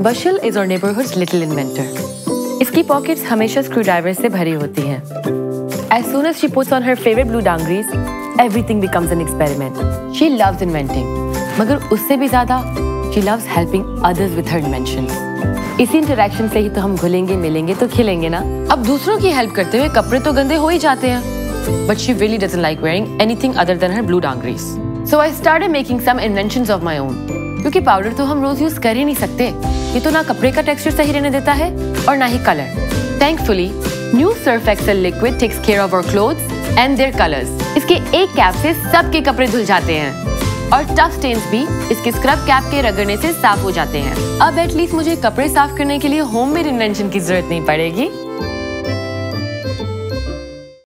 बशल is our neighborhood's little inventor. इसकी pockets हमेशा screwdriver से भरी होती हैं. As soon as she puts on her favorite blue dungarees, everything becomes an experiment. She loves inventing. मगर उससे भी ज़्यादा, she loves helping others with her inventions. इसी इंटरेक्शन से ही तो हम घुलेंगे मिलेंगे तो खिलेंगे ना. अब दूसरों की हेल्प करते हुए कपड़े तो गंदे हो ही जाते हैं. But she really doesn't like wearing anything other than her blue dungarees. So I started making some inventions of my own. क्योंकि पाउडर तो हम रोज यूज कर ही नहीं सकते. ये तो ना कपड़े का टेक्सचर सही रहने देता है और ना ही colour. Thankfully, new Surf Excel liquid takes care of our clothes and their colors. इसके एक कैप से सबके कपड़े धुल जाते हैं और टफ स्टेन्स भी इसके स्क्रब कैप के रगड़ने से साफ हो जाते हैं. अब एटलीस्ट मुझे कपड़े साफ करने के लिए होममेड इन्वेंशन की जरूरत नहीं पड़ेगी.